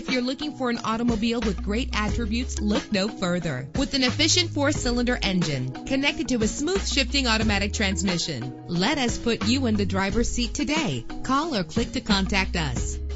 If you're looking for an automobile with great attributes, look no further. With an efficient 4-cylinder engine connected to a smooth shifting automatic transmission, let us put you in the driver's seat today. Call or click to contact us.